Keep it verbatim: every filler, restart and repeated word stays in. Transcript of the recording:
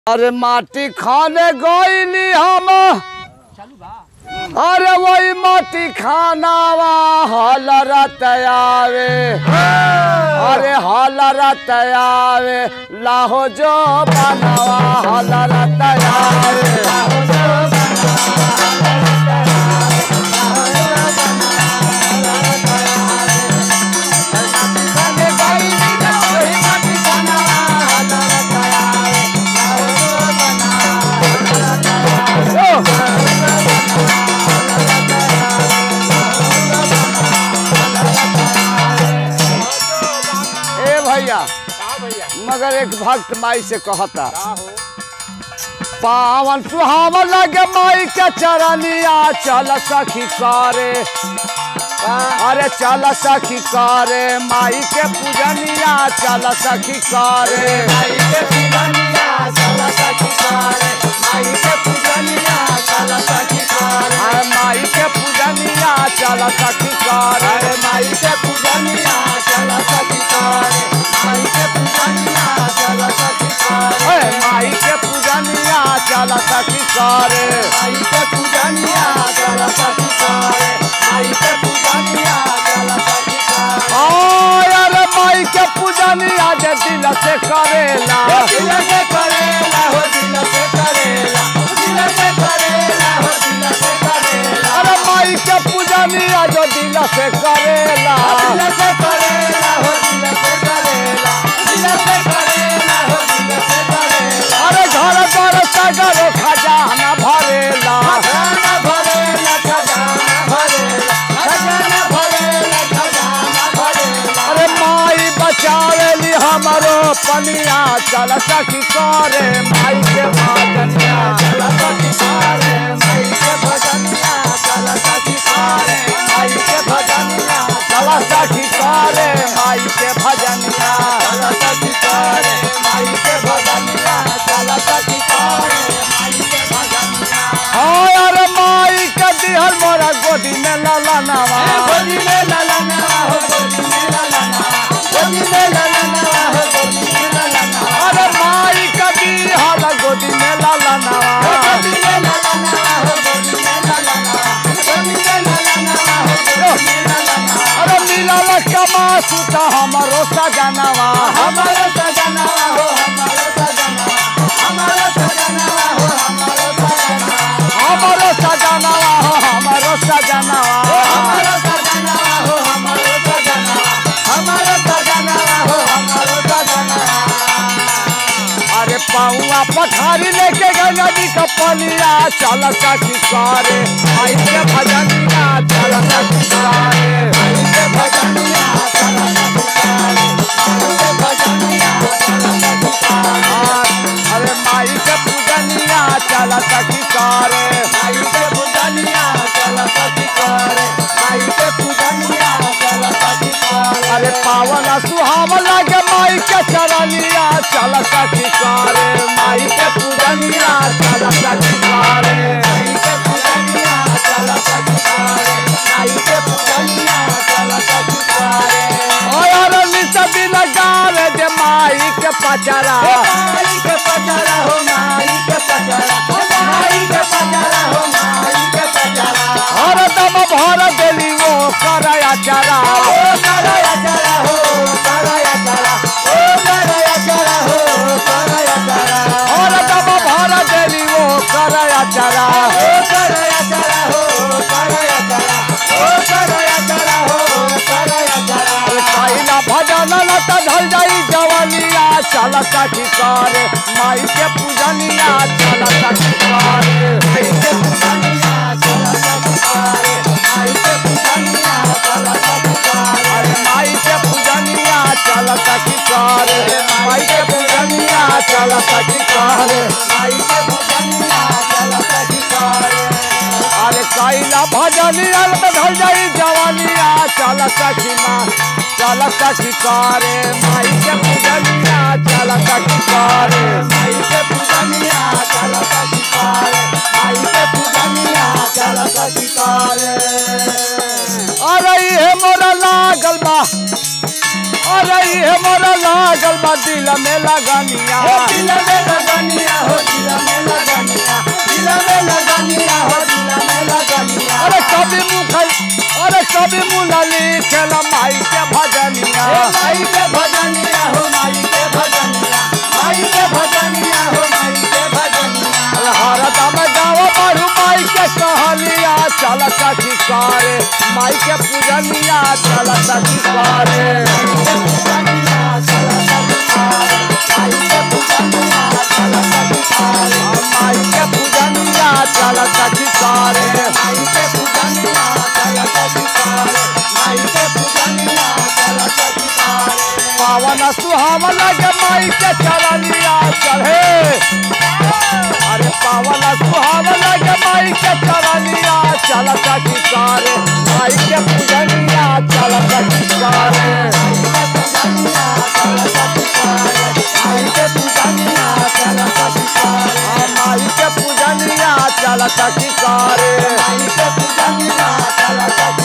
अरे माटी खाने गईली हम, अरे वही माटी खानावा हलरत आवे, अरे हलरत आवे लाहो जो बनावा हलरत आवे। मगर एक भक्त माई से कहता, पावन सुहावन लगे माई के चरनिया, चल सखी करे, अरे चल सखी करे माई के पूजनिया, चल सखी करे माई के पूजनिया, चल सखी करे माई के पूजनिया, चल सखी करे माई के पूजनिया, चल सखी करे माई के पूजनिया, चल सखी करे माई के पूजनिया, चल सखी करे माई के पूजनिया, चल सखी करे माई के पूजनिया, चल सखी करे माई के पूजनिया, चल सखी करे। अरे माई के पूजनिया जे दिल से करेला, दिल से करेला हो, दिल से करेला, दिल से करेला हो, दिल से करेला। अरे माई के पूजनिया जो दिल से करेला, दिल से करेला हो, दिल से करेला, दिल से करेला हो, दिल से करेला। अरे घर घर सागर खजाना भरेला, खजाना भरेला, खजाना भरेला, खजाना भरेला, खजाना भरेला। अरे माई बचावेली हमरो पनिया, चल सखी करे माई के भजनिया, चल सखी करे माई के भजनिया, चल सखी करे माई के भजनिया, चल सखी करे माई के भजनिया, चल सखी करे माई के भजनिया, चल सखी करे माई के भजनिया। हाय अरे माई के दिहल मोरा गोदी में ललनावा, गोदी में ललनावा हो, गोदी में ललनावा, गोदी में ललनावा हो, गोदी में ललनावा। अरे माई के दिहल गोदी में ललनावा, गोदी में ललनावा हो, गोदी में ललनावा, गोदी में ललनावा हो, गोदी में ललनावा। अरे मिलल कमा सुता हमरो सजनवा, हमरो सजनवा हो, हमरो सजनवा, हमरो सजनवा हो, हमरो सजनवा, हमरो सजनवा हो, हमरो सजनवा, हमरो सजनवा हो, हमरो सजनवा, हमरो सजनवा हो, हमरो सजनवा। अरे पाऊआ पठारी लेके गंगा जी का पनिया, चल सखी करे माई के भजनिया, चल सखी करे माई के भजनिया, चल सखी करे माई के भजनिया, चल सखी करे। अरे माई के पूजनिया, चल सखी करे माई के पूजनिया, चल सखी करे माई के पूजनिया, चल सखी करे। अरे पावन सुहावन लगे माई के चरनिया, चल सखी करे माई के पूजनिया, चल सखी करे माई के पूजनिया, चल सखी करे माई के पूजनिया, चल सखी करे। और नित दिन गावे जे माई के पचरा, माई के पचरा हो, माई के पचरा, माई के पचरा हो, माई के पचरा। हर दम भर देली वो करया चरा, ओ करया चरा हो, करया चरा, ओ करया चरा हो, करया चरा। हर दम भर देली वो करया चरा, ओ करया चरा हो, करया चरा, ओ करया चरा हो, करया चरा। काइला भजन लता ढल जाई जवानिया, चल सखी करे माई के पूजनिया, चल सखी करे माई के पूजनिया, चल सखी करे माई के पूजनिया, चल सखी करे। अरे माई के पूजनिया, चल सखी करे माई के पूजनिया, चल सखी करे माई के पूजनिया, चल सखी करे। अरे काइला भजनिया ढल जाई जवानिया, चल सखी माँ, चल सखी करे माई के पूजनिया, चल सखी करे माई के पूजनिया, चल सखी करे माई के पूजनिया, चल सखी करे। अरे ये मोरा लागल बा, अरे ये मोरा लागल बा दिल में लगनिया हो दिल में लगनिया हो दिल में लगनिया दिल में लगनिया हो दिल में लगनिया अरे कभी मुखल अरे कभी मुलाली खेला माई के भजनिया हे माई के भजनिया हो माई के भजनिया माई के भजनिया हो माई के भजनिया हरदम गाँव बारू माई के कहलिया चल सखी करे माई के पूजनिया चल सखी करे माई के पूजनिया चल सखी करे पावन सुहावन लगे माई के चरनिया चढ़े अरे पावन सुहावन लगे माई के चरनिया चल सखी करे माई के पूजनिया चल सखी करे माई के पूजनिया चल सखी करे माई के पूजनिया चल सखी करे माई के पूजनिया चल सखी